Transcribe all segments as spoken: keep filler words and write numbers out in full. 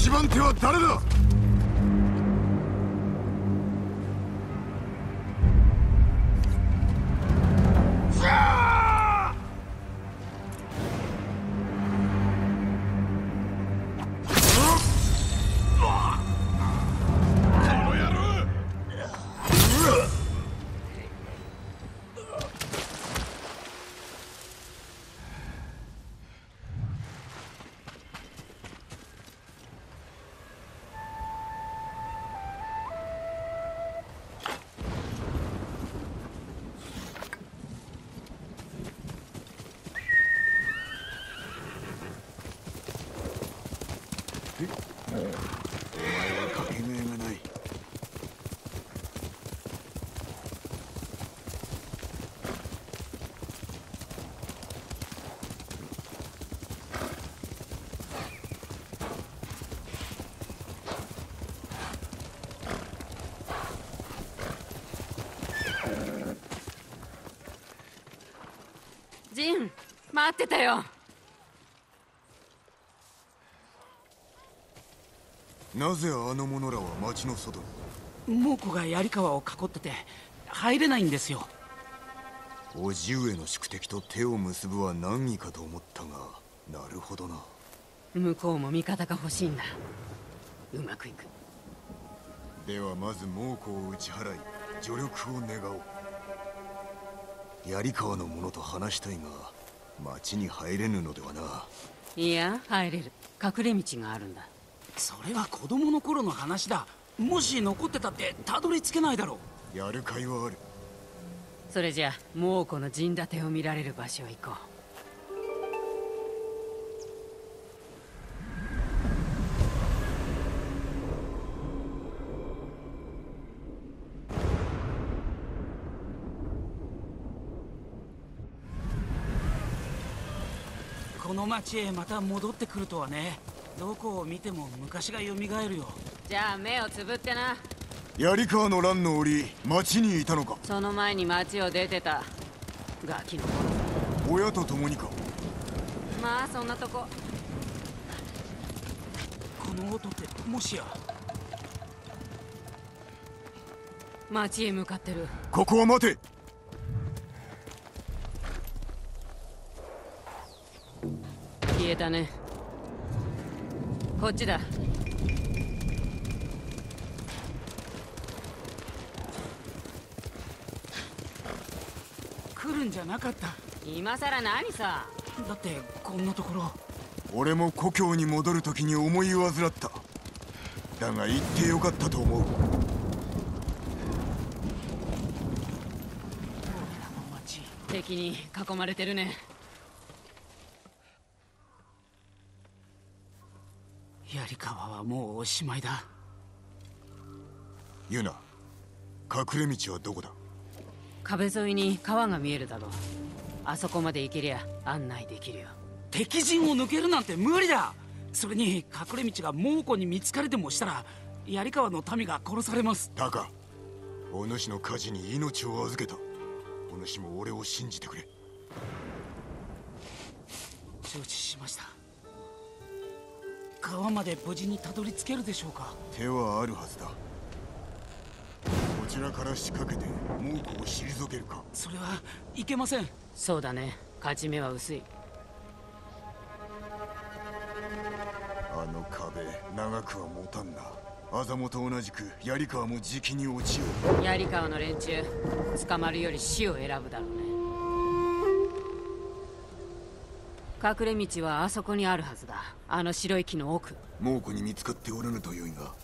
一番手は誰だ？お前はかけがえがない。 ジン、待ってたよ。 なぜあの者らは町の外に？ 猛虎が槍川を囲ってて入れないんですよ。 叔父上の宿敵と手を結ぶは難儀かと思ったが、なるほどな。 向こうも味方が欲しいんだ。うまくいく。 ではまず猛虎を打ち払い助力を願おう。槍川の者と話したいが町に入れぬのではな。 いや、入れる。隠れ道があるんだ。 それは子供の頃の話だ。もし残ってたってたどり着けないだろう。やる甲斐はある。 それじゃ猛虎の陣立てを見られる場所へ行こう。 この町へまた戻ってくるとはね。どこを見ても昔が蘇るよ。 じゃあ目をつぶってな。 槍川の乱の折町にいたのか？ その前に町を出てた。ガキの頃。 親と共にか？ まあそんなとこ。 この音ってもしや町へ向かってる。 ここは待て。 消えたね。こっちだ。 来るんじゃなかった。 今さら何さ。 だってこんなところ。 俺も故郷に戻る時に思い患った。だが行ってよかったと思う。 俺らの町。 敵に囲まれてるね。 槍川はもうおしまいだ。 ユナ、隠れ道はどこだ？ 壁沿いに川が見えるだろう。あそこまで行けりゃ案内できるよ。 敵陣を抜けるなんて無理だ。それに隠れ道が猛虎に見つかれでもしたら槍川の民が殺されます。 タカ、お主の火事に命を預けた。お主も俺を信じてくれ。 承知しました。川まで無事にたどり着けるでしょうか？ 手はあるはずだ。こちらから仕掛けて猛虎を退けるか？ それはいけません。 そうだね。勝ち目は薄い。 あの壁長くは持たんな。アザモと同じく槍川もじきに落ちよう。 槍川の連中捕まるより死を選ぶだろうね。隠れ道はあそこにあるはずだ。あの白い木の奥。 猛虎に見つかっておらぬとよいが、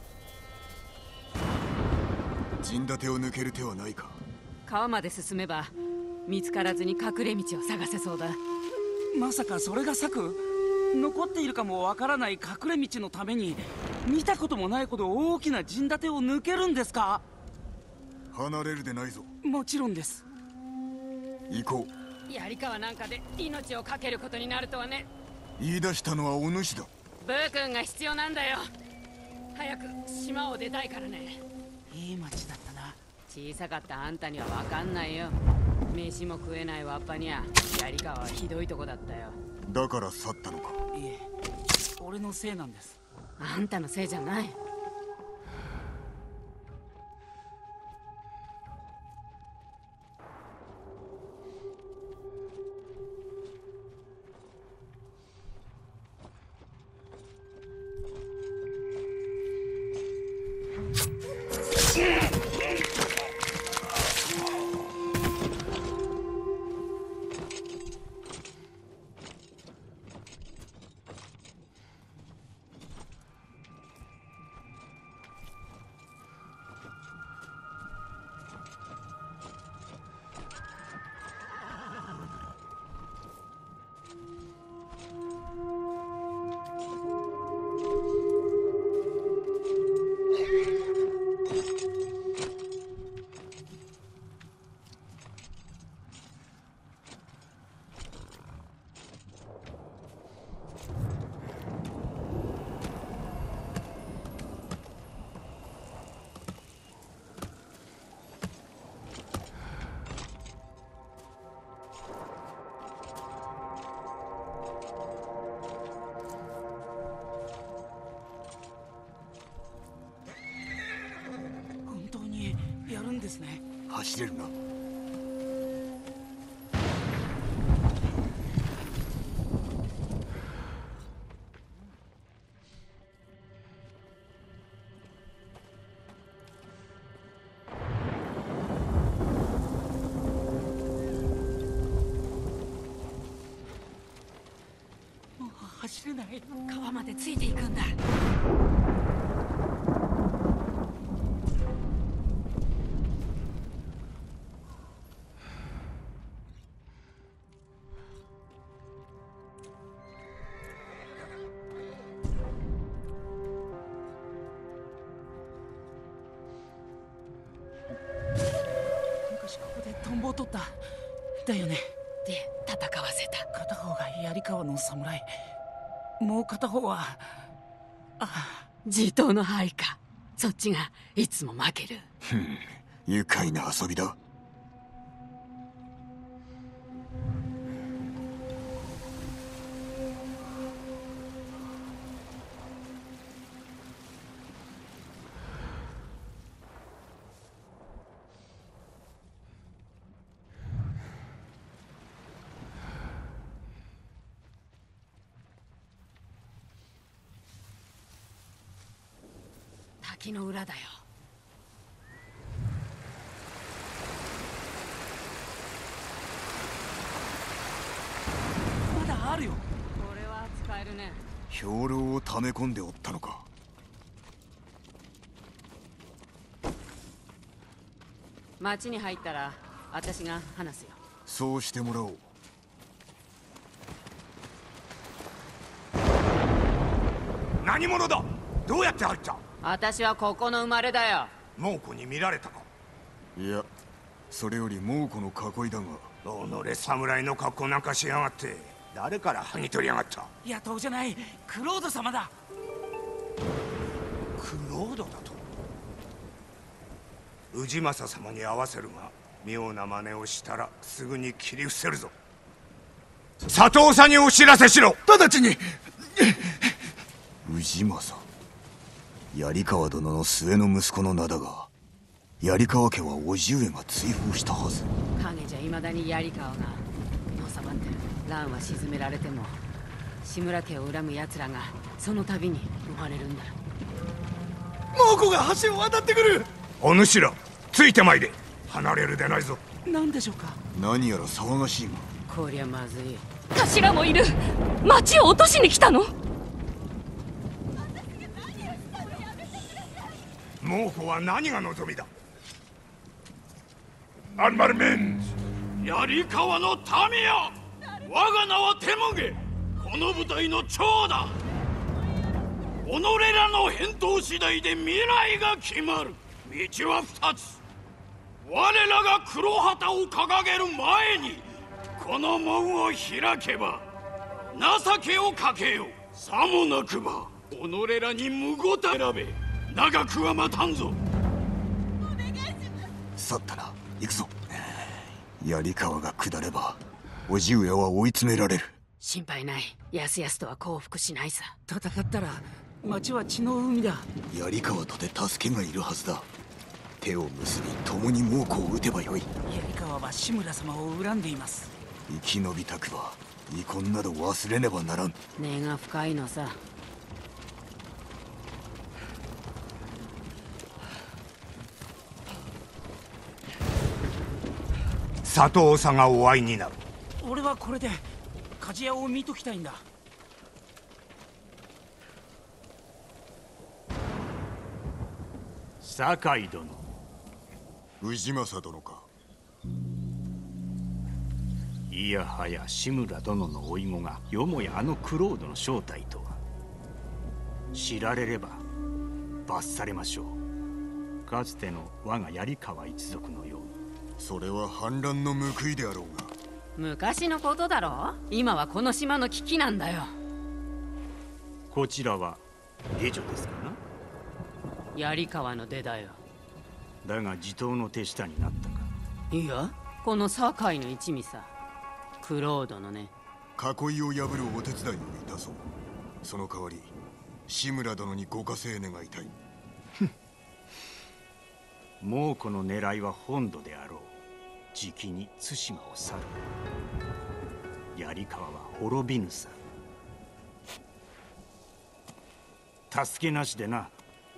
陣立てを抜ける手はないか？ 川まで進めば見つからずに隠れ道を探せそうだ。 まさかそれが策？残っているかもわからない隠れ道のために見たこともないほど大きな陣立てを抜けるんですか？ 離れるでないぞ。 もちろんです。 行こう。 槍川なんかで命を懸けることになるとはね。 言い出したのはお主だ。 ブー君が必要なんだよ。早く島を出たいからね。 いい町だったな。 小さかったあんたには分かんないよ。飯も食えないわっぱにゃ槍川はひどいとこだったよ。 だから去ったのか？ いえ、俺のせいなんです。 あんたのせいじゃない。 ですね。 走れるな。 もう走れない。 川までついていくんだ。 昔ここでトンボを取っただよね。 で戦わせた。 片方が槍川の侍、もう片方はあ地頭の配下。そっちがいつも負ける。 ふん、愉快な遊びだ。 滝の裏だよ。 まだあるよ。 これは使えるね。 兵糧を溜め込んでおったのか。 町に入ったら私が話すよ。 そうしてもらおう。 何者だ。どうやって入った。 私はここの生まれだよ。 猛虎に見られたか。 いや、それより猛虎の囲いだが。 己侍の格好なんかしやがって。誰から剥ぎ取りやがった。 野党じゃない、クロード様だ。 クロードだと。氏政様に会わせるが妙な真似をしたらすぐに切り伏せるぞ。佐藤さんにお知らせしろ。 直ちに。氏政、槍川殿の末の息子の名だが、槍川家は叔父上が追放したはず。 影じゃ未だに槍川がのさばってる。蘭は沈められても志村家を恨む奴らがその度に生まれるんだ。 猛虎が橋を渡ってくる。 お主らついてまいれ。離れるでないぞ。 何でしょうか。 何やら騒がしいが。 こりゃまずい。 頭もいる。町を落としに来たの。 猛虎は何が望みだ。アンマルメン槍川の民よ、我が名はテモゲ。この部隊の長だ。己らの返答次第で未来が決まる。道は二つ。我らが黒旗を掲げる前にこの門を開けば情けをかけよう。さもなくば己らに無ごた選べ。長くは待たんぞ。 去ったな。行くぞ。槍川が下れば叔父上は追い詰められる。 心配ない。やすやすとは降伏しないさ。 戦ったら町は血の海だ。 槍川とて助けがいるはずだ。手を結び共に猛虎を撃てばよい。 槍川は志村様を恨んでいます。 生き延びたくば遺恨など忘れねばならん。 根が深いのさ。 佐藤さんがお会いになる。 俺はこれで鍛冶屋を見ときたいんだ。 酒井殿。 氏政殿か。 いやはや志村殿の甥子がよもやあのクロードの正体とは。知られれば罰されましょう。かつての我が槍川一族のように。 それは反乱の報いであろうが。 昔のことだろ。今はこの島の危機なんだよ。 こちらは下女ですかな。 槍川の出だよ。 だが地頭の手下になったか。 いや、この堺の一味さ。クロードのね。 囲いを破るお手伝いをいたそう。その代わり志村殿にご加勢願いたい。 猛虎の狙いは本土であろう。じきに対馬を去る。槍川は滅びぬさ。助けなしでな。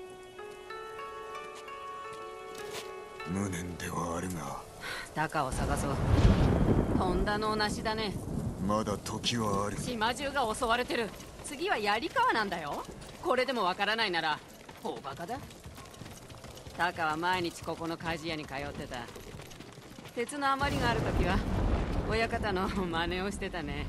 無念ではあるが。 鷹を探そう。とんだのなしだね。 まだ時はある。 島中が襲われてる。次は槍川なんだよ。これでもわからないなら大バカだ。鷹は毎日ここの鍛冶屋に通ってた。鉄の余りがある時は親方の真似をしてたね。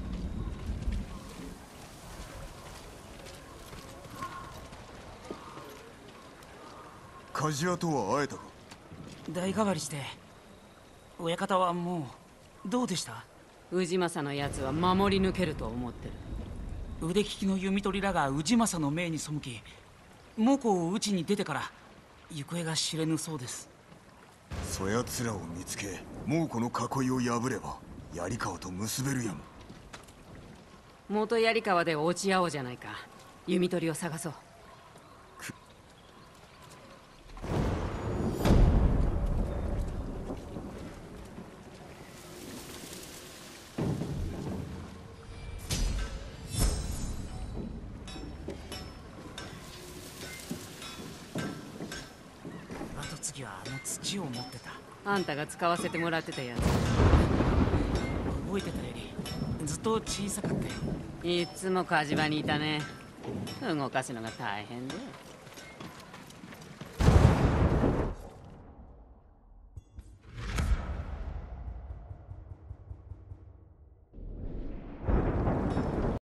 鍛冶屋とは会えたか。 代替わりして親方はもうどうでした。 氏政のやつは守り抜けると思ってる。 腕利きの弓取りらが氏政の命に背き猛虎を討ちに出てから行方が知れぬそうです。 そやつらを見つけ猛虎の囲いを破れば槍川と結べるやも。 元槍川で落ち合おうじゃないか。弓取りを探そう。 後継ぎはあの土を持ってた。 あんたが使わせてもらってたやつ。 覚えてたよりずっと小さかったよ。 いっつも火事場にいたね。動かすのが大変で。